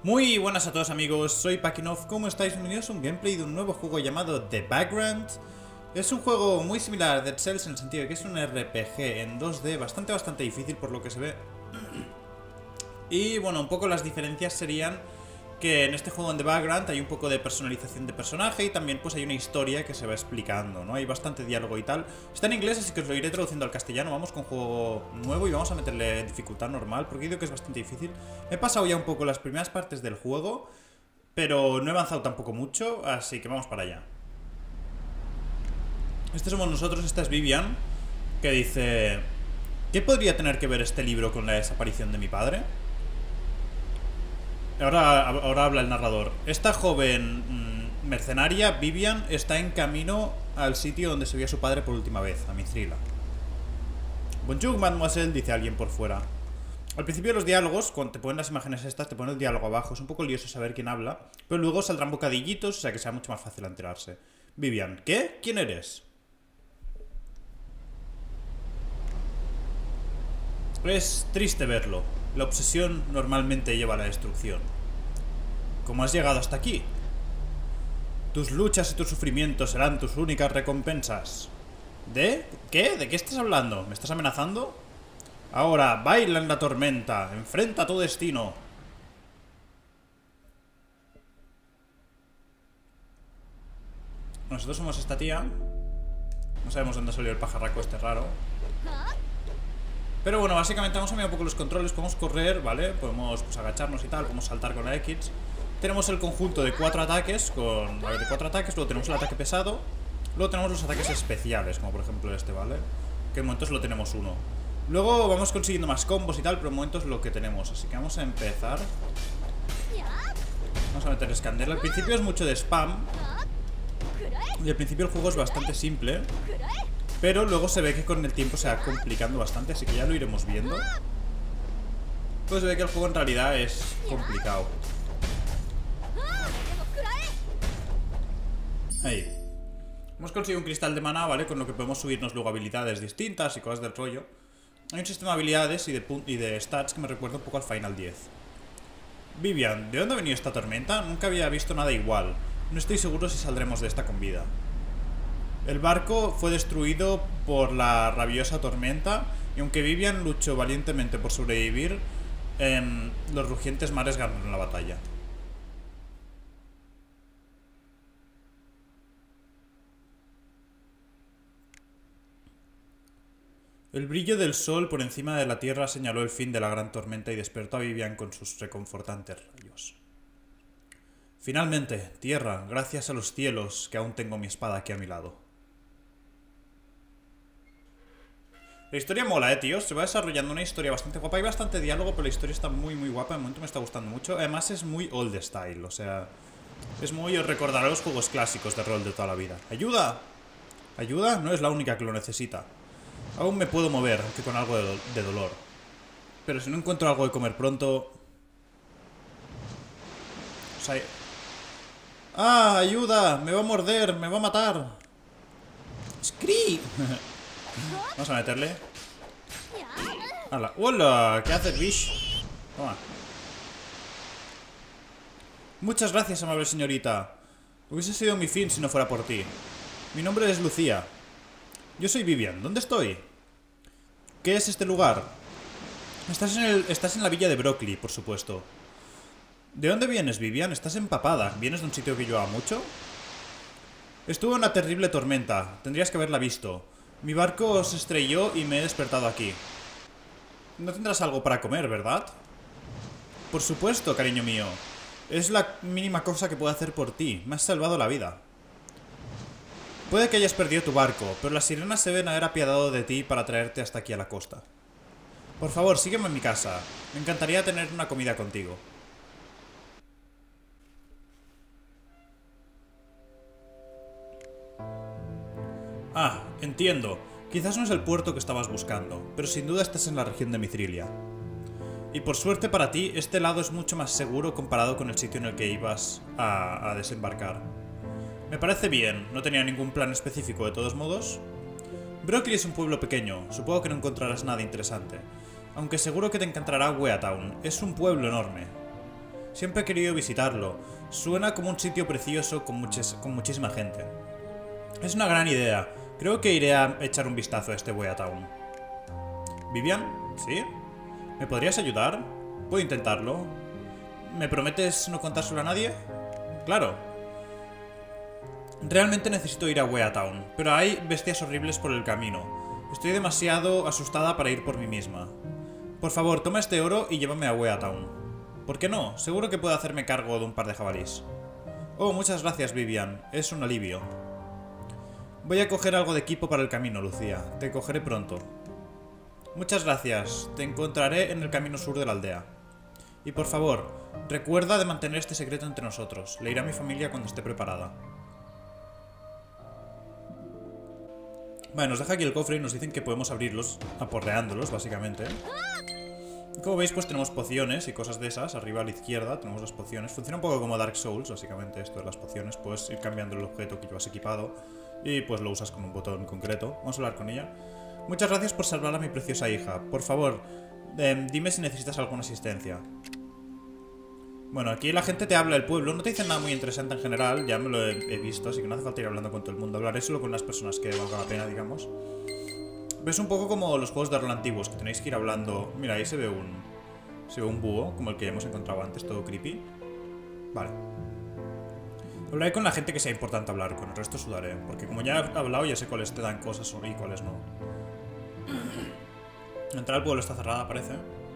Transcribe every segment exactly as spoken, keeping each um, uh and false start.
Muy buenas a todos amigos, soy Pakinov, ¿cómo estáis? Bienvenidos a un gameplay de un nuevo juego llamado The Vagrant. Es un juego muy similar a Dead Cells en el sentido de que es un R P G en dos D bastante bastante difícil por lo que se ve. Y bueno, un poco las diferencias serían que en este juego en The Vagrant hay un poco de personalización de personaje y también pues hay una historia que se va explicando, ¿no? Hay bastante diálogo y tal. Está en inglés, así que os lo iré traduciendo al castellano. Vamos con juego nuevo y vamos a meterle dificultad normal, porque digo que es bastante difícil. He pasado ya un poco las primeras partes del juego, pero no he avanzado tampoco mucho, así que vamos para allá. Este somos nosotros, esta es Vivian, que dice... ¿Qué podría tener que ver este libro con la desaparición de mi padre? Ahora, ahora habla el narrador. Esta joven mmm, mercenaria, Vivian, está en camino al sitio donde se vio a su padre por última vez, a Mithrila. Bonjour, mademoiselle, dice alguien por fuera. Al principio de los diálogos, cuando te ponen las imágenes estas, te ponen el diálogo abajo. Es un poco lioso saber quién habla, pero luego saldrán bocadillitos, o sea que será mucho más fácil enterarse. Vivian, ¿qué? ¿Quién eres? Es triste verlo. La obsesión normalmente lleva a la destrucción. ¿Cómo has llegado hasta aquí? Tus luchas y tus sufrimientos serán tus únicas recompensas. ¿De? ¿Qué? ¿De qué estás hablando? ¿Me estás amenazando? Ahora, baila en la tormenta. Enfrenta tu destino. Nosotros somos esta tía. No sabemos dónde salió el pajarraco este raro. Pero bueno, básicamente vamos a mirar un poco los controles. Podemos correr, ¿vale? Podemos pues, agacharnos y tal. Podemos saltar con la X. Tenemos el conjunto de cuatro ataques con... ¿vale? De cuatro ataques. Luego tenemos el ataque pesado. Luego tenemos los ataques especiales, como por ejemplo este, ¿vale? Que en momentos lo tenemos uno. Luego vamos consiguiendo más combos y tal, pero en momentos lo que tenemos. Así que vamos a empezar. Vamos a meter escandela. Al principio es mucho de spam. Y al principio el juego es bastante simple. Pero luego se ve que con el tiempo se va complicando bastante, así que ya lo iremos viendo. Pues se ve que el juego en realidad es complicado. Ahí. Hemos conseguido un cristal de maná, ¿vale? Con lo que podemos subirnos luego habilidades distintas y cosas del rollo. Hay un sistema de habilidades y de, y de stats que me recuerda un poco al Final diez. Vivian, ¿de dónde ha venido esta tormenta? Nunca había visto nada igual. No estoy seguro si saldremos de esta con vida. El barco fue destruido por la rabiosa tormenta y aunque Vivian luchó valientemente por sobrevivir, eh, los rugientes mares ganaron la batalla. El brillo del sol por encima de la tierra señaló el fin de la gran tormenta y despertó a Vivian con sus reconfortantes rayos. Finalmente, tierra, gracias a los cielos que aún tengo mi espada aquí a mi lado. La historia mola, eh, tío. Se va desarrollando una historia bastante guapa. Hay bastante diálogo, pero la historia está muy, muy guapa. De momento me está gustando mucho. Además es muy old style, o sea... Es muy... os recordará los juegos clásicos de rol de toda la vida. ¡Ayuda! ¿Ayuda? No es la única que lo necesita. Aún me puedo mover, aunque con algo de, do de dolor. Pero si no encuentro algo de comer pronto... O sea... ¡Ah! ¡Ayuda! ¡Me va a morder! ¡Me va a matar! ¡Scream! Vamos a meterle. ¡Hala! ¡Hola! ¿Qué haces, bish? Toma. Muchas gracias, amable señorita. Hubiese sido mi fin si no fuera por ti. Mi nombre es Lucía. Yo soy Vivian. ¿Dónde estoy? ¿Qué es este lugar? Estás en, el, estás en la villa de Brockley, por supuesto. ¿De dónde vienes, Vivian? Estás empapada. ¿Vienes de un sitio que llueva mucho? Estuvo una terrible tormenta. Tendrías que haberla visto. Mi barco se estrelló y me he despertado aquí. No tendrás algo para comer, ¿verdad? Por supuesto, cariño mío. Es la mínima cosa que puedo hacer por ti. Me has salvado la vida. Puede que hayas perdido tu barco, pero las sirenas se deben haber apiadado de ti para traerte hasta aquí a la costa. Por favor, sígueme en mi casa. Me encantaría tener una comida contigo. Ah, entiendo. Quizás no es el puerto que estabas buscando, pero sin duda estás en la región de Mithrilia. Y por suerte para ti, este lado es mucho más seguro comparado con el sitio en el que ibas a, a desembarcar. Me parece bien, no tenía ningún plan específico de todos modos. Brockley es un pueblo pequeño, supongo que no encontrarás nada interesante. Aunque seguro que te encantará Weatown, es un pueblo enorme. Siempre he querido visitarlo. Suena como un sitio precioso con, muchis con muchísima gente. Es una gran idea. Creo que iré a echar un vistazo a este Wea Town. ¿Vivian? ¿Sí? ¿Me podrías ayudar? Puedo intentarlo. ¿Me prometes no contárselo a nadie? Claro. Realmente necesito ir a Wea Town, pero hay bestias horribles por el camino. Estoy demasiado asustada para ir por mí misma. Por favor, toma este oro y llévame a Wea Town. ¿Por qué no? Seguro que puedo hacerme cargo de un par de jabalís. Oh, muchas gracias, Vivian. Es un alivio. Voy a coger algo de equipo para el camino, Lucía. Te cogeré pronto. Muchas gracias. Te encontraré en el camino sur de la aldea. Y por favor, recuerda de mantener este secreto entre nosotros. Le iré a mi familia cuando esté preparada. Vale, nos deja aquí el cofre y nos dicen que podemos abrirlos aporreándolos, básicamente. Como veis, pues tenemos pociones y cosas de esas. Arriba a la izquierda tenemos las pociones. Funciona un poco como Dark Souls, básicamente, esto de las pociones. Puedes ir cambiando el objeto que llevas equipado y pues lo usas con un botón concreto. Vamos a hablar con ella. Muchas gracias por salvar a mi preciosa hija. Por favor, eh, dime si necesitas alguna asistencia. Bueno, aquí la gente te habla del pueblo. No te dicen nada muy interesante en general. Ya me lo he, he visto, así que no hace falta ir hablando con todo el mundo. Hablaré solo con las personas que valga la pena, digamos. Es un poco como los juegos de rol antiguos, que tenéis que ir hablando. Mira, ahí se ve un Se ve un búho, como el que hemos encontrado antes, todo creepy. Vale. Hablaré con la gente que sea importante hablar, con el resto sudaré. Porque como ya he hablado, ya sé cuáles te dan cosas y cuáles no. La entrada al pueblo está cerrada, parece.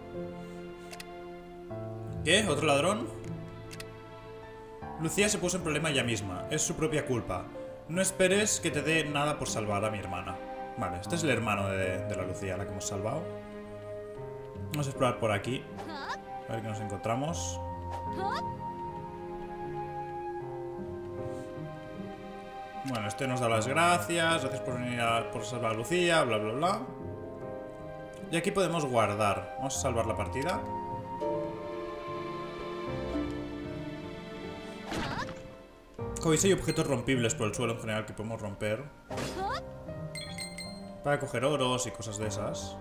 ¿Qué? ¿Otro ladrón? Lucía se puso en problema ella misma. Es su propia culpa. No esperes que te dé nada por salvar a mi hermana. Vale, este es el hermano de, de la Lucía, la que hemos salvado. Vamos a explorar por aquí. A ver qué nos encontramos. Bueno, este nos da las gracias. Gracias por venir a, por salvar a Lucía, bla bla bla. Y aquí podemos guardar. Vamos a salvar la partida. Como veis, hay objetos rompibles por el suelo en general que podemos romper para coger oros y cosas de esas.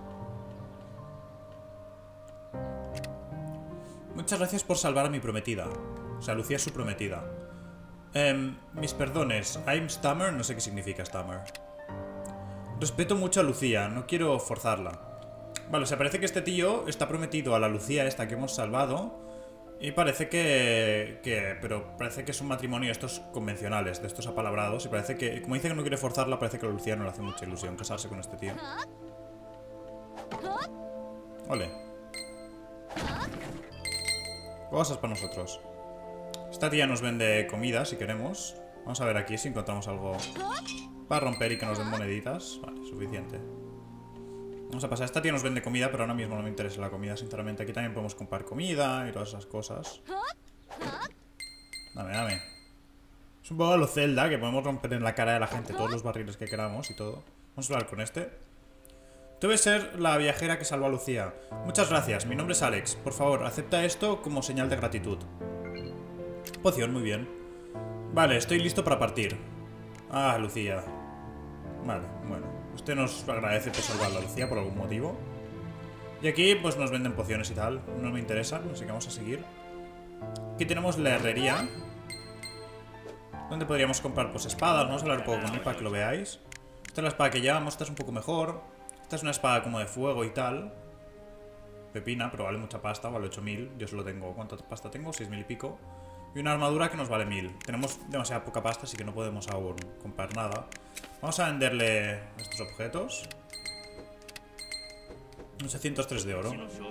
Muchas gracias por salvar a mi prometida. O sea, Lucía es su prometida. Eh, mis perdones. I'm Stammer. No sé qué significa Stammer. Respeto mucho a Lucía. No quiero forzarla. Vale, o sea, parece que este tío está prometido a la Lucía esta que hemos salvado. Y parece que... que pero parece que es un matrimonio de estos convencionales, de estos apalabrados. Y parece que... Como dice que no quiere forzarla, parece que a Lucía no le hace mucha ilusión casarse con este tío. Ole. Cosas para nosotros. Esta tía nos vende comida si queremos. Vamos a ver aquí si encontramos algo para romper y que nos den moneditas. Vale, suficiente. Vamos a pasar. Esta tía nos vende comida, pero ahora mismo no me interesa la comida, sinceramente. Aquí también podemos comprar comida y todas esas cosas. Dame, dame. Es un poco a lo Zelda, que podemos romper en la cara de la gente todos los barriles que queramos y todo. Vamos a hablar con este. Debe ser la viajera que salvó a Lucía. Muchas gracias, mi nombre es Alex. Por favor, acepta esto como señal de gratitud. Poción, muy bien. Vale, estoy listo para partir. Ah, Lucía. Vale, bueno. Usted nos agradece por salvar a la Lucía por algún motivo. Y aquí pues nos venden pociones y tal. No me interesa, así que vamos a seguir. Aquí tenemos la herrería, donde podríamos comprar pues espadas. Vamos a hablar un poco con él para que lo veáis. Esta es la espada que llevamos, esta es un poco mejor. Esta es una espada como de fuego y tal. Pepina, pero vale mucha pasta, vale ocho mil. Yo solo tengo... ¿Cuánta pasta tengo? seis mil y pico. Y una armadura que nos vale mil. Tenemos demasiada poca pasta, así que no podemos aún comprar nada. Vamos a venderle estos objetos. ochocientos tres de oro.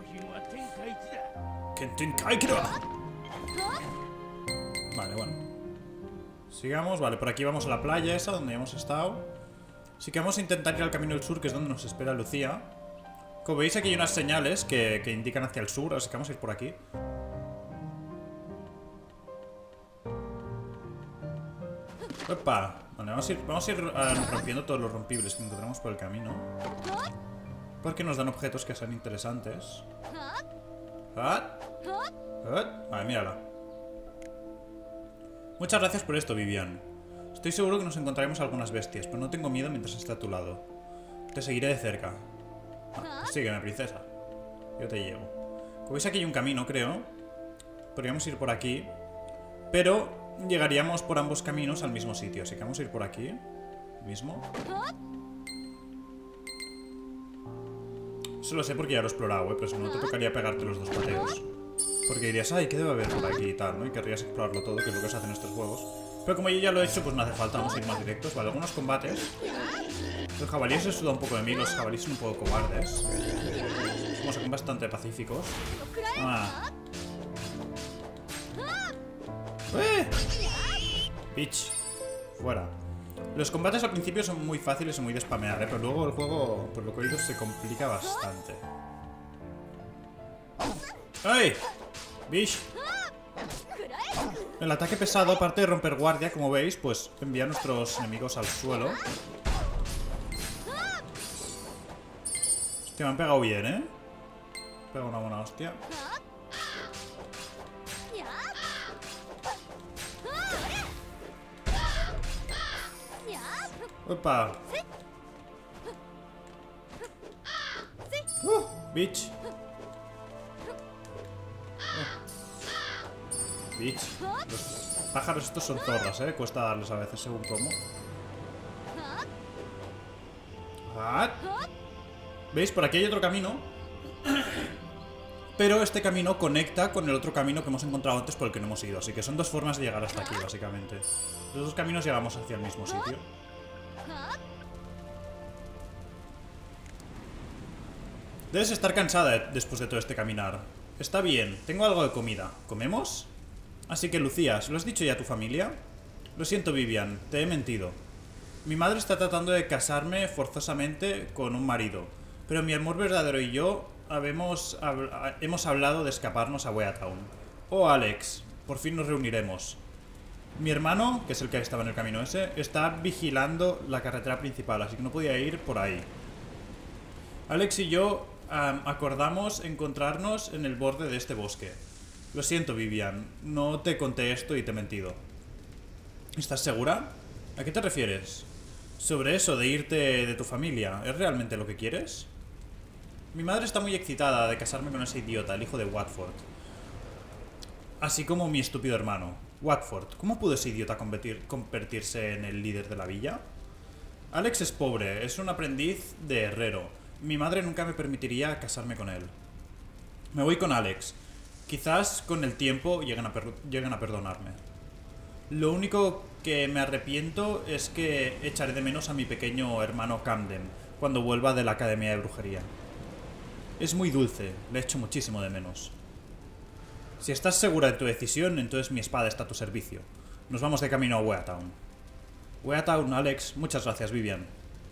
Vale, bueno. Sigamos, vale, por aquí vamos a la playa esa donde hemos estado. Así que vamos a intentar ir al camino del sur, que es donde nos espera Lucía. Como veis, aquí hay unas señales que, que indican hacia el sur, así que vamos a ir por aquí. ¡Opa! Vale, vamos a ir, vamos a ir uh, rompiendo todos los rompibles que encontramos por el camino. Porque nos dan objetos que sean interesantes. ¿Ah? ¿Ah? Vale, mírala. Muchas gracias por esto, Vivian. Estoy seguro que nos encontraremos algunas bestias, pero no tengo miedo mientras esté a tu lado. Te seguiré de cerca. Ah, sígueme, princesa. Yo te llevo. Como veis, aquí hay un camino, creo. Podríamos ir por aquí. Pero llegaríamos por ambos caminos al mismo sitio. Así que vamos a ir por aquí. Mismo. Eso lo sé porque ya lo he explorado, ¿eh? Pero si no te tocaría pegarte los dos pateos. Porque dirías, ay, ¿qué debe haber por aquí y tal, ¿no? Y querrías explorarlo todo, que es lo que se hace en estos juegos. Pero como yo ya lo he hecho, pues no hace falta, vamos a ir más directos. Vale, algunos combates. Los jabalíes se suda un poco de mí, los jabalíes son un poco cobardes. Como son bastante pacíficos. Ah. ¡Eh! Bitch. Fuera. Los combates al principio son muy fáciles y muy de spamear, ¿eh? Pero luego el juego, por lo que he oído, se complica bastante. ¡Ay! Bitch. El ataque pesado, aparte de romper guardia, como veis, pues envía a nuestros enemigos al suelo. Hostia, me han pegado bien, ¿eh? Me han pegado una buena hostia. ¡Opa! ¡Uh! ¡Bitch! Oh. ¡Bitch! Los pájaros estos son zorras, ¿eh? Cuesta darles a veces según cómo. ¿Ah? ¿Veis? Por aquí hay otro camino. Pero este camino conecta con el otro camino que hemos encontrado antes por el que no hemos ido. Así que son dos formas de llegar hasta aquí, básicamente. Los dos caminos llegamos hacia el mismo sitio. Debes estar cansada después de todo este caminar. Está bien, tengo algo de comida. ¿Comemos? Así que, Lucía, ¿se lo has dicho ya a tu familia? Lo siento, Vivian, te he mentido. Mi madre está tratando de casarme forzosamente con un marido. Pero mi amor verdadero y yo habemos, hab hemos hablado de escaparnos a Weatown. Oh, Alex, por fin nos reuniremos. Mi hermano, que es el que estaba en el camino ese, está vigilando la carretera principal, así que no podía ir por ahí. Alex y yo um, acordamos encontrarnos en el borde de este bosque. Lo siento, Vivian, no te conté esto y te he mentido. ¿Estás segura? ¿A qué te refieres? Sobre eso de irte de tu familia, ¿es realmente lo que quieres? Mi madre está muy excitada de casarme con ese idiota, el hijo de Watford. Así como mi estúpido hermano. Watford, ¿cómo pudo ese idiota convertir, convertirse en el líder de la villa? Alex es pobre, es un aprendiz de herrero. Mi madre nunca me permitiría casarme con él. Me voy con Alex. Quizás con el tiempo lleguen a, per lleguen a perdonarme. Lo único que me arrepiento es que echaré de menos a mi pequeño hermano Camden cuando vuelva de la Academia de Brujería. Es muy dulce, le echo muchísimo de menos. Si estás segura de tu decisión, entonces mi espada está a tu servicio. Nos vamos de camino a Weatown. Weatown, Alex. Muchas gracias, Vivian.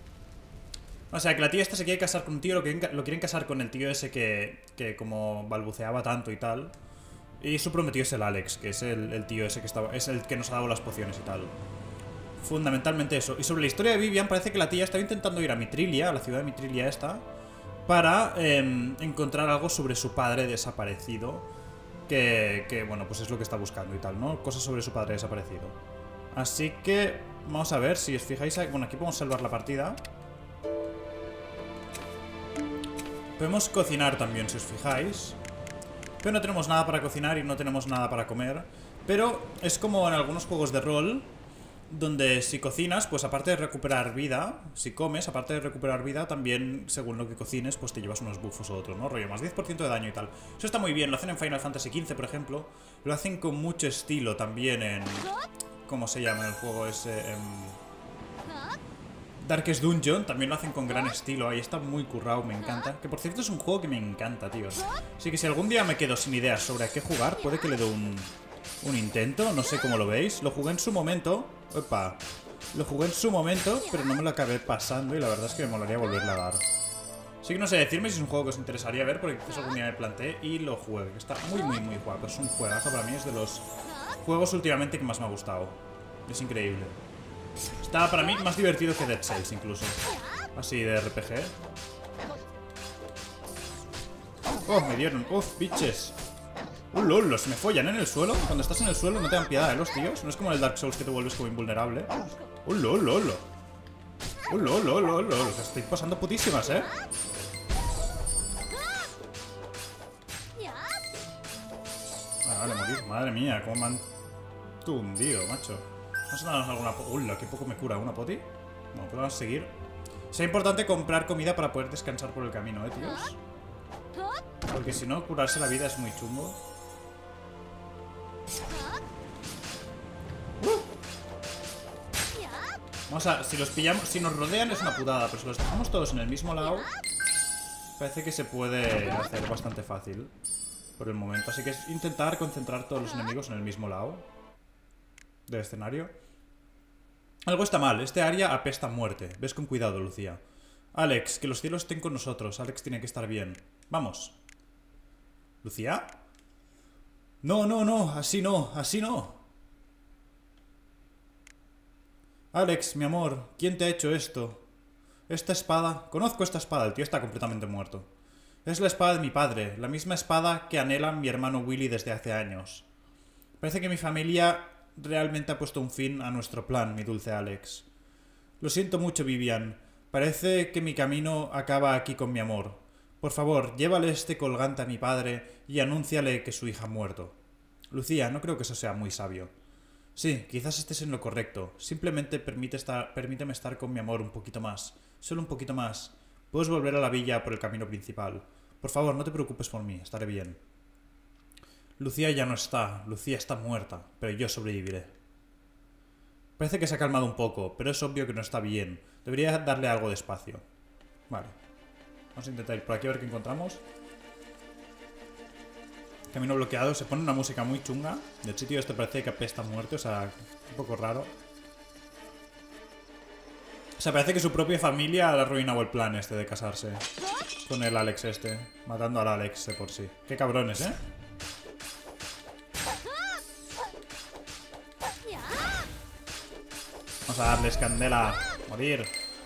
O sea, que la tía esta se quiere casar con un tío, lo quieren, lo quieren casar con el tío ese que, que como balbuceaba tanto y tal. Y su prometido es el Alex, que es el, el tío ese que estaba, es el que nos ha dado las pociones y tal. Fundamentalmente eso. Y sobre la historia de Vivian, parece que la tía estaba intentando ir a Mitrilia, a la ciudad de Mitrilia esta, para eh, encontrar algo sobre su padre desaparecido. Que, que, bueno, pues es lo que está buscando y tal, ¿no? Cosas sobre su padre desaparecido. Así que vamos a ver, si os fijáis, bueno, aquí podemos salvar la partida. Podemos cocinar también, si os fijáis. Pero no tenemos nada para cocinar y no tenemos nada para comer. Pero es como en algunos juegos de rol, donde si cocinas, pues aparte de recuperar vida, si comes, aparte de recuperar vida, también, según lo que cocines, pues te llevas unos buffos o otros, ¿no? Rollo, más diez por ciento de daño y tal. Eso está muy bien, lo hacen en Final Fantasy quince, por ejemplo. Lo hacen con mucho estilo también en... ¿Cómo se llama el juego ese? En Darkest Dungeon, también lo hacen con gran estilo. Ahí está muy currado, me encanta. Que por cierto es un juego que me encanta, tíos. Así que si algún día me quedo sin ideas sobre a qué jugar, puede que le dé un... un intento, no sé cómo lo veis. Lo jugué en su momento. Opa. Lo jugué en su momento, pero no me lo acabé pasando y la verdad es que me molaría volverle a dar. Así que no sé, decirme si es un juego que os interesaría ver, porque quizás algún día me planteé y lo juegue, que está muy, muy, muy guapo. Es un juegazo, para mí es de los juegos últimamente que más me ha gustado. Es increíble. Está para mí más divertido que Dead Cells incluso. Así de R P G. Oh, me dieron. Uf, bitches. ¡Uh, lol! Los me follan en el suelo. Cuando estás en el suelo no te dan piedad, ¿eh? Los tíos. No es como en el Dark Souls que te vuelves como invulnerable. ¡Uh, lol, lol! ¡Uh, lol, lol, lol, lol! Estoy pasando putísimas, ¿eh? Ah, vale, morir. Madre mía, cómo me han tundido, macho. Vamos a darnos alguna... Uy, qué poco me cura. ¿Una poti? Bueno, pues vamos a seguir. Sea importante comprar comida para poder descansar por el camino, eh, tíos. Porque si no, curarse la vida es muy chungo. Vamos a... Si los pillamos... Si nos rodean es una putada, pero si los dejamos todos en el mismo lado, parece que se puede hacer bastante fácil por el momento. Así que es intentar concentrar todos los enemigos en el mismo lado del escenario. Algo está mal. Este área apesta a muerte. Ves con cuidado, Lucía. Alex, que los cielos estén con nosotros. Alex tiene que estar bien. Vamos. ¿Lucía? No, no, no. Así no. Así no. Alex, mi amor, ¿quién te ha hecho esto? Esta espada... Conozco esta espada, el tío está completamente muerto. Es la espada de mi padre, la misma espada que anhela mi hermano Willy desde hace años. Parece que mi familia realmente ha puesto un fin a nuestro plan, mi dulce Alex. Lo siento mucho, Vivian. Parece que mi camino acaba aquí con mi amor. Por favor, llévale este colgante a mi padre y anúnciale que su hija ha muerto. Lucía, no creo que eso sea muy sabio. Sí, quizás estés en lo correcto. Simplemente permite estar, permíteme estar con mi amor un poquito más. Solo un poquito más. Puedes volver a la villa por el camino principal. Por favor, no te preocupes por mí. Estaré bien. Lucía ya no está. Lucía está muerta. Pero yo sobreviviré. Parece que se ha calmado un poco, pero es obvio que no está bien. Debería darle algo de espacio. Vale. Vamos a intentar ir por aquí a ver qué encontramos. Camino bloqueado, se pone una música muy chunga. El sitio este parece que apesta muerte, o sea, un poco raro. O sea, parece que su propia familia ha arruinado el plan este de casarse con el Alex este, matando al Alex de por sí. Qué cabrones, ¿eh? Vamos a darles candela. Morir.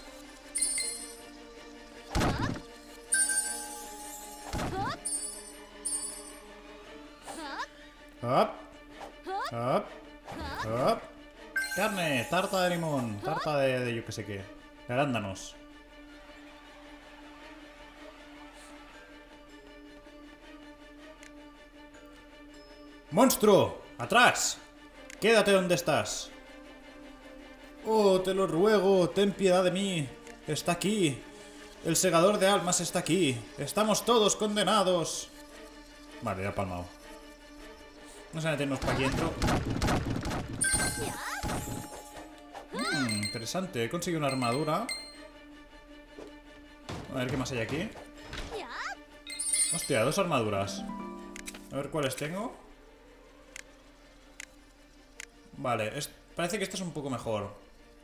Up, up, up. Carne, tarta de limón, tarta de, de yo que sé qué, de arándanos. ¡Monstruo! ¡Atrás! ¡Quédate donde estás! ¡Oh, te lo ruego! ¡Ten piedad de mí! ¡Está aquí! ¡El segador de almas está aquí! ¡Estamos todos condenados! Vale, ya palmado. Vamos a meternos para aquí dentro. Hmm, interesante. He conseguido una armadura. A ver qué más hay aquí. Hostia, dos armaduras. A ver cuáles tengo. Vale, es, parece que esta es un poco mejor.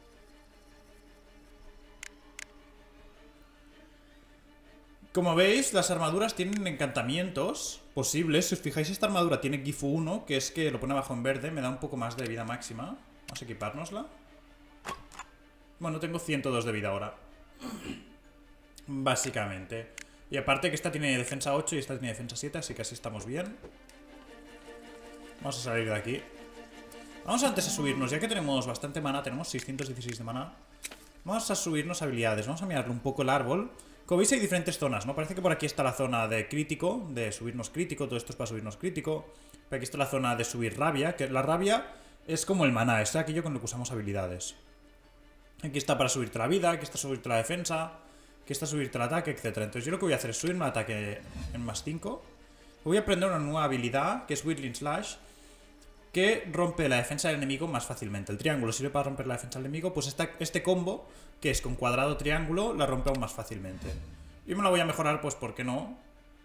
Como veis, las armaduras tienen encantamientos posibles. Si os fijáis, esta armadura tiene Gifu uno, que es que lo pone abajo en verde. Me da un poco más de vida máxima. Vamos a equipárnosla. Bueno, tengo ciento dos de vida ahora. Básicamente. Y aparte que esta tiene defensa ocho y esta tiene defensa siete, así que así estamos bien. Vamos a salir de aquí. Vamos antes a subirnos, ya que tenemos bastante mana. Tenemos seiscientos dieciséis de mana. Vamos a subirnos habilidades. Vamos a mirarle un poco el árbol. Como veis hay diferentes zonas, ¿no? Parece que por aquí está la zona de crítico, de subirnos crítico, todo esto es para subirnos crítico. Por aquí está la zona de subir rabia, que la rabia es como el maná, es aquello con lo que usamos habilidades. Aquí está para subirte la vida, aquí está subirte la defensa, aquí está subirte el ataque, etcétera. Entonces yo lo que voy a hacer es subirme el ataque en más cinco. Voy a aprender una nueva habilidad, que es Whirling Slash, que rompe la defensa del enemigo más fácilmente. El triángulo sirve para romper la defensa del enemigo, pues esta, este combo, que es con cuadrado triángulo, la rompe aún más fácilmente. Y me la voy a mejorar, pues ¿por qué no?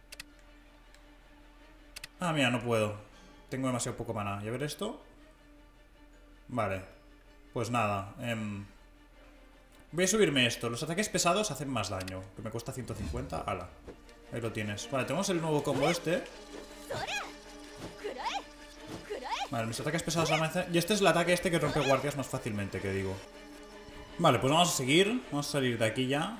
Ah, mira, no puedo. Tengo demasiado poco maná. ¿Y a ver esto? Vale. Pues nada. Eh, voy a subirme esto. Los ataques pesados hacen más daño, que me cuesta ciento cincuenta. Ala. Ahí lo tienes. Vale, tenemos el nuevo combo este. Vale, mis ataques pesados avancen. Y este es el ataque este que rompe guardias más fácilmente, que digo. Vale, pues vamos a seguir. Vamos a salir de aquí ya.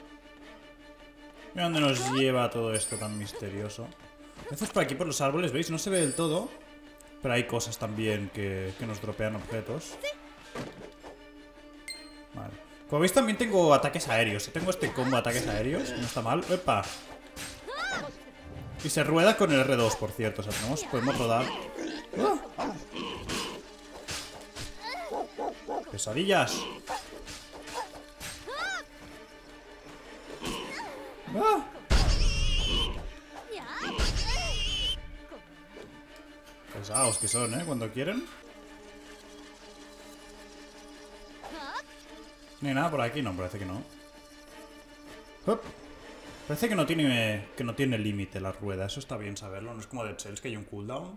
Mira dónde nos lleva todo esto tan misterioso. A veces por aquí, por los árboles, ¿veis? No se ve del todo, pero hay cosas también que, que nos dropean objetos. Vale. Como veis también tengo ataques aéreos. Tengo este combo de ataques aéreos. No está mal. ¡Epa! Y se rueda con el R dos, por cierto. O sea, tenemos, podemos rodar. ¡Ah! Pesadillas. ¡Ah! Pesados que son, ¿eh? Cuando quieren. No hay nada por aquí, no, parece que no. ¡Hop! Parece que no tiene que no tiene límite la rueda, eso está bien saberlo, no es como Dead Cells que hay un cooldown.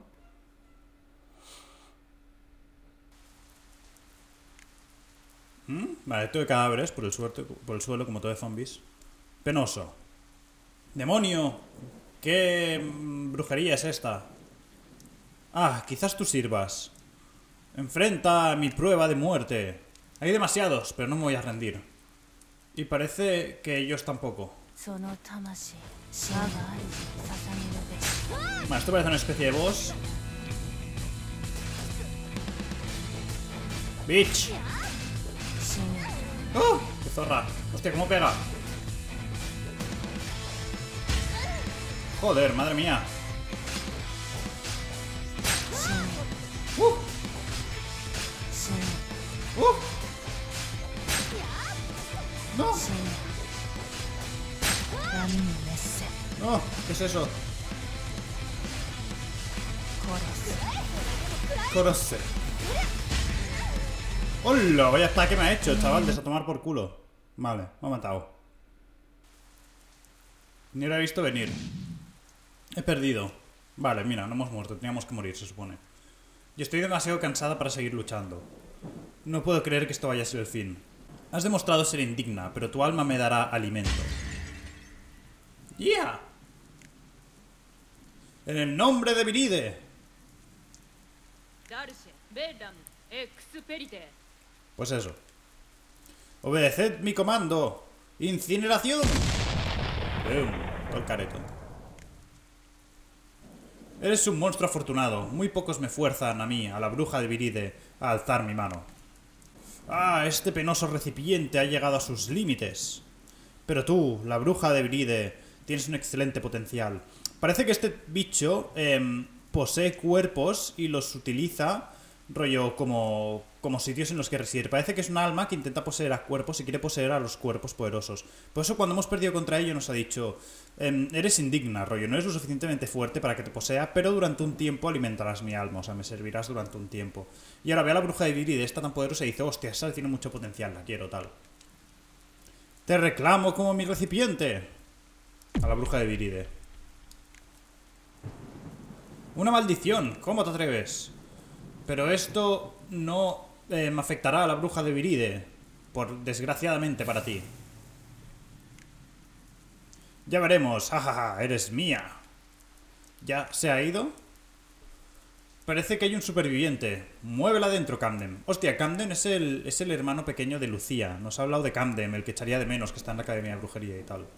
¿Mm? Vale, esto de cadáveres por el, suerte, por el suelo como todo de zombies. Penoso. ¡Demonio! ¿Qué brujería es esta? Ah, quizás tú sirvas. Enfrenta mi prueba de muerte. Hay demasiados, pero no me voy a rendir. Y parece que ellos tampoco. Vale, esto parece una especie de boss. ¡Bitch! ¡Oh! ¡Qué zorra! ¡Hostia, cómo pega! Joder, madre mía. ¡Uh! ¡Uh! ¡No! ¡No! ¿Qué es eso? Corose. ¡Hola! Vaya ataque me ha hecho, chaval, de a tomar por culo. Vale, me ha matado. Ni lo he visto venir. He perdido. Vale, mira, no hemos muerto, teníamos que morir, se supone. Y estoy demasiado cansada para seguir luchando. No puedo creer que esto vaya a ser el fin. Has demostrado ser indigna, pero tu alma me dará alimento. ¡Yeah! En el nombre de Viride. Pues eso. Obedeced mi comando. ¡Incineración! ¡Bum! Todo el careto. Eres un monstruo afortunado. Muy pocos me fuerzan a mí, a la bruja de Viride, a alzar mi mano. Ah, este penoso recipiente ha llegado a sus límites. Pero tú, la bruja de Viride, tienes un excelente potencial. Parece que este bicho eh, posee cuerpos y los utiliza, rollo, como, como sitios en los que reside. Parece que es un alma que intenta poseer a cuerpos y quiere poseer a los cuerpos poderosos. Por eso cuando hemos perdido contra ello nos ha dicho, eh, eres indigna, rollo, no eres lo suficientemente fuerte para que te posea, pero durante un tiempo alimentarás mi alma, o sea, me servirás durante un tiempo. Y ahora ve a la bruja de Viride, esta tan poderosa, y dice, hostia, esa tiene mucho potencial, la quiero, tal. Te reclamo como mi recipiente. A la bruja de Viride. Una maldición, ¿cómo te atreves? Pero esto no eh, me afectará a la bruja de Viride, por desgraciadamente para ti. Ya veremos, jajaja, eres mía. ¿Ya se ha ido? Parece que hay un superviviente. Muévela dentro, Camden. Hostia, Camden es el, es el hermano pequeño de Lucía. Nos ha hablado de Camden, el que echaría de menos, que está en la Academia de Brujería y tal.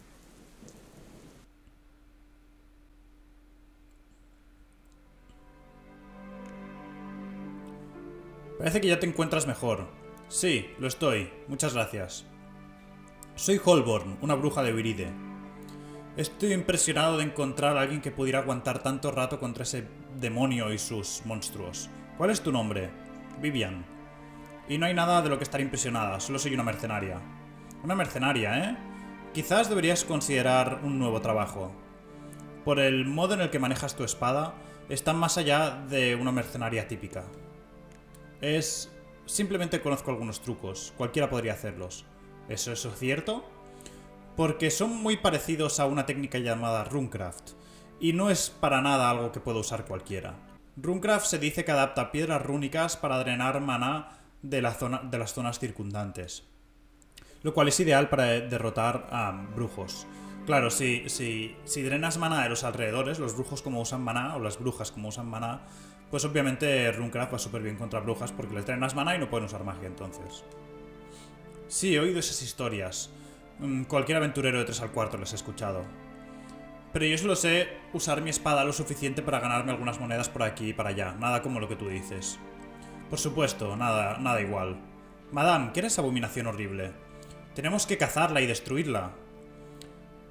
Parece que ya te encuentras mejor. Sí, lo estoy. Muchas gracias. Soy Holborn, una bruja de Viride. Estoy impresionado de encontrar a alguien que pudiera aguantar tanto rato contra ese demonio y sus monstruos. ¿Cuál es tu nombre? Vivian. Y no hay nada de lo que estar impresionada, solo soy una mercenaria. Una mercenaria, ¿eh? Quizás deberías considerar un nuevo trabajo. Por el modo en el que manejas tu espada, está más allá de una mercenaria típica. Es... simplemente conozco algunos trucos, cualquiera podría hacerlos. ¿Eso es cierto? Porque son muy parecidos a una técnica llamada Runecraft, y no es para nada algo que pueda usar cualquiera. Runecraft se dice que adapta piedras rúnicas para drenar maná de, la zona, de las zonas circundantes, lo cual es ideal para derrotar a brujos. Claro, si, si, si drenas maná de los alrededores, los brujos como usan maná, o las brujas como usan maná, pues obviamente Runecraft va súper bien contra brujas porque les drenas maná y no pueden usar magia entonces. Sí, he oído esas historias. Cualquier aventurero de tres al cuarto les he escuchado. Pero yo solo sé usar mi espada lo suficiente para ganarme algunas monedas por aquí y para allá. Nada como lo que tú dices. Por supuesto, nada, nada igual. Madame, ¿qué era esa abominación horrible? Tenemos que cazarla y destruirla.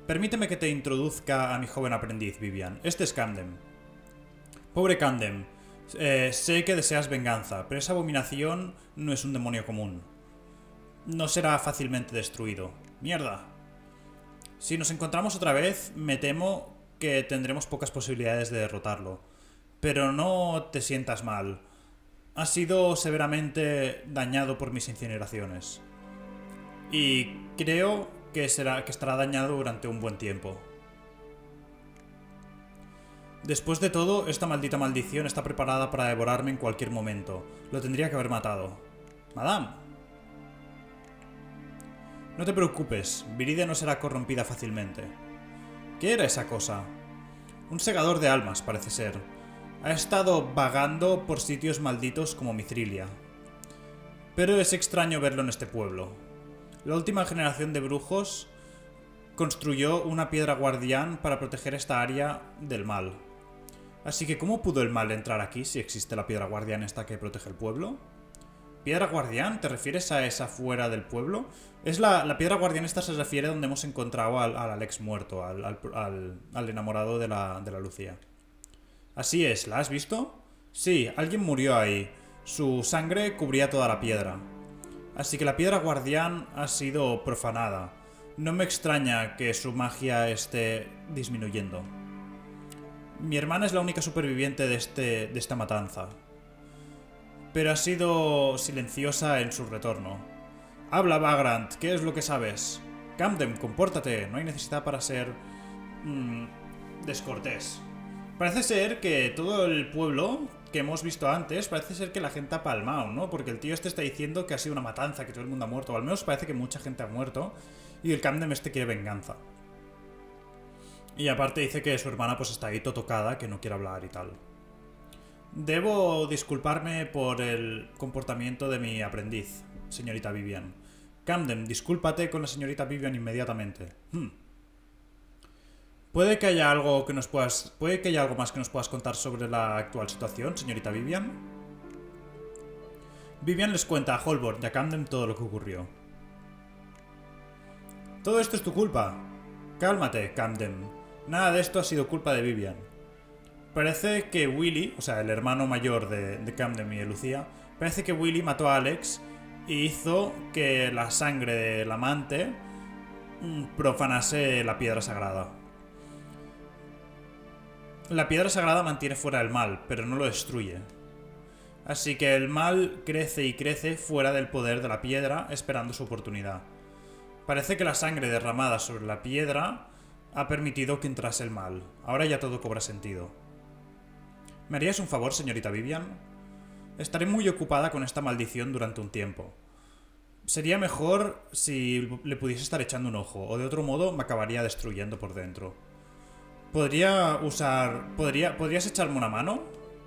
permíteme que te introduzca a mi joven aprendiz, Vivian. Este es Camden. Pobre Camden. Eh, sé que deseas venganza, pero esa abominación no es un demonio común. No será fácilmente destruido. ¡Mierda! Si nos encontramos otra vez, me temo que tendremos pocas posibilidades de derrotarlo. Pero no te sientas mal. Ha sido severamente dañado por mis incineraciones. Y creo que, será, que estará dañado durante un buen tiempo. Después de todo, esta maldita maldición está preparada para devorarme en cualquier momento. Lo tendría que haber matado. Madame. No te preocupes, Viridia no será corrompida fácilmente. ¿Qué era esa cosa? Un segador de almas, parece ser. Ha estado vagando por sitios malditos como Mithrilia. Pero es extraño verlo en este pueblo. La última generación de brujos construyó una piedra guardián para proteger esta área del mal. Así que, ¿cómo pudo el mal entrar aquí si existe la piedra guardián esta que protege el pueblo? ¿Piedra guardián? ¿Te refieres a esa fuera del pueblo? Es la, la piedra guardián esta se refiere a donde hemos encontrado al, al Alex muerto, al, al, al, al enamorado de la, de la Lucía. Así es, ¿la has visto? Sí, alguien murió ahí. Su sangre cubría toda la piedra. Así que la piedra guardián ha sido profanada. No me extraña que su magia esté disminuyendo. Mi hermana es la única superviviente de, este, de esta matanza. Pero ha sido silenciosa en su retorno. Habla, Vagrant, ¿qué es lo que sabes? Camden, compórtate, no hay necesidad para ser... Mmm, descortés. Parece ser que todo el pueblo que hemos visto antes, parece ser que la gente ha palmado, ¿no? Porque el tío este está diciendo que ha sido una matanza, que todo el mundo ha muerto, o al menos parece que mucha gente ha muerto, y el Camden este quiere venganza. Y aparte dice que su hermana pues está ahí tocada, que no quiere hablar y tal. Debo disculparme por el comportamiento de mi aprendiz, señorita Vivian. Camden, discúlpate con la señorita Vivian inmediatamente. Hmm. ¿Puede que haya algo que nos puedas... ¿Puede que haya algo más que nos puedas contar sobre la actual situación, señorita Vivian? Vivian les cuenta a Holborn y a Camden todo lo que ocurrió. Todo esto es tu culpa. Cálmate, Camden. Nada de esto ha sido culpa de Vivian. Parece que Willy, o sea, el hermano mayor de, de Camden y de Lucía, parece que Willy mató a Alex y hizo que la sangre del amante profanase la piedra sagrada. La piedra sagrada mantiene fuera el mal, pero no lo destruye. Así que el mal crece y crece fuera del poder de la piedra, esperando su oportunidad. Parece que la sangre derramada sobre la piedra ha permitido que entrase el mal. Ahora ya todo cobra sentido. ¿Me harías un favor, señorita Vivian? Estaré muy ocupada con esta maldición durante un tiempo. Sería mejor si le pudiese estar echando un ojo, o de otro modo me acabaría destruyendo por dentro. ¿Podría usar... ¿Podría... ¿Podrías echarme una mano?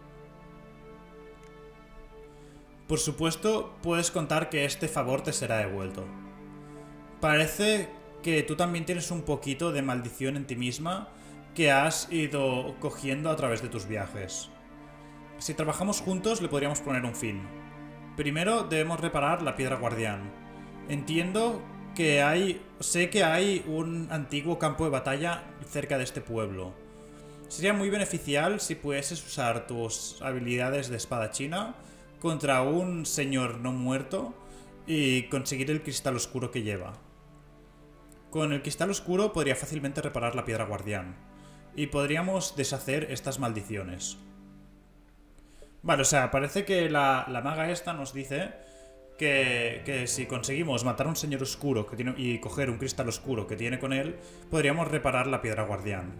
Por supuesto, puedes contar que este favor te será devuelto. Parece que tú también tienes un poquito de maldición en ti misma que has ido cogiendo a través de tus viajes. Si trabajamos juntos, le podríamos poner un fin. Primero debemos reparar la piedra guardián. Entiendo que hay... Sé que hay un antiguo campo de batalla cerca de este pueblo. Sería muy beneficial si pudieses usar tus habilidades de espadachina contra un señor no muerto y conseguir el cristal oscuro que lleva. Con el cristal oscuro podría fácilmente reparar la piedra guardián y podríamos deshacer estas maldiciones. Vale, o sea, parece que la, la maga esta nos dice que, que si conseguimos matar a un señor oscuro que tiene, y coger un cristal oscuro que tiene con él, podríamos reparar la piedra guardián.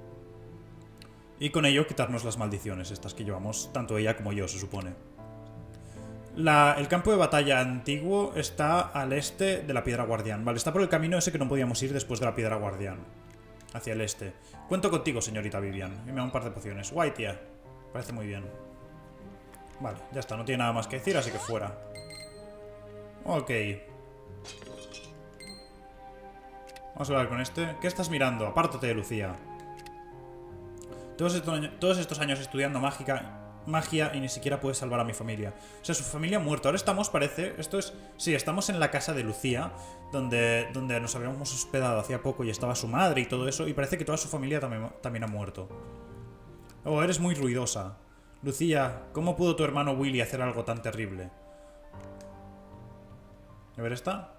Y con ello quitarnos las maldiciones estas que llevamos, tanto ella como yo, se supone. La, el campo de batalla antiguo está al este de la piedra guardián. Vale, está por el camino ese que no podíamos ir después de la piedra guardián. Hacia el este. Cuento contigo, señorita Vivian. Y me da un par de pociones. Guay, tía. Parece muy bien. Vale, ya está. No tiene nada más que decir, así que fuera. Ok. Vamos a hablar con este. ¿Qué estás mirando? Apártate de Lucía. Todos estos, todos estos años estudiando mágica, magia y ni siquiera puede salvar a mi familia. O sea, su familia ha muerto. Ahora estamos, parece... Esto es... Sí, estamos en la casa de Lucía, donde, donde nos habíamos hospedado hacía poco y estaba su madre y todo eso, y parece que toda su familia también, también ha muerto. Oh, eres muy ruidosa. Lucía, ¿cómo pudo tu hermano Willy hacer algo tan terrible? A ver esta.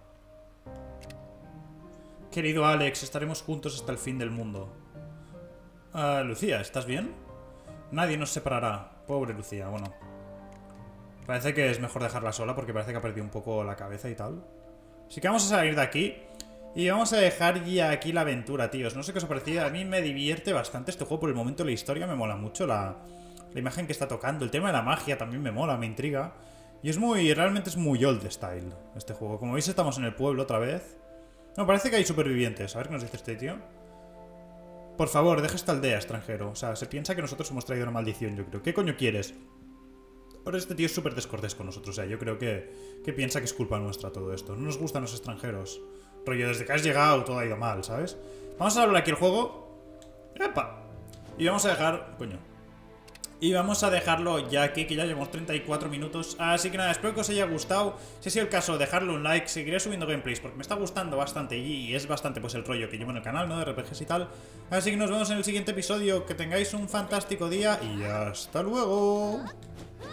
Querido Alex, estaremos juntos hasta el fin del mundo. Uh, Lucía, ¿estás bien? Nadie nos separará. Pobre Lucía, bueno. Parece que es mejor dejarla sola porque parece que ha perdido un poco la cabeza y tal. Así que vamos a salir de aquí. Y vamos a dejar ya aquí la aventura, tíos. No sé qué os ha parecido. A mí me divierte bastante este juego por el momento. La historia me mola mucho. La, la imagen que está tocando. El tema de la magia también me mola, me intriga. Y es muy... Realmente es muy old style este juego. Como veis estamos en el pueblo otra vez. No, parece que hay supervivientes. A ver qué nos dice este tío. Por favor, deja esta aldea, extranjero. O sea, se piensa que nosotros hemos traído una maldición, yo creo. ¿Qué coño quieres? Ahora este tío es súper descortés con nosotros. O sea, yo creo que, que piensa que es culpa nuestra todo esto. No nos gustan los extranjeros. Rollo, desde que has llegado todo ha ido mal, ¿sabes? Vamos a hablar aquí el juego. ¡Epa! Y vamos a dejar... Coño. Y vamos a dejarlo ya aquí, que ya llevamos treinta y cuatro minutos. Así que nada, espero que os haya gustado. Si ha sido el caso, dejadle un like. Seguiré subiendo gameplays porque me está gustando bastante y es bastante pues el rollo que llevo en el canal, ¿no? De R P Gs y tal. Así que nos vemos en el siguiente episodio. Que tengáis un fantástico día y hasta luego.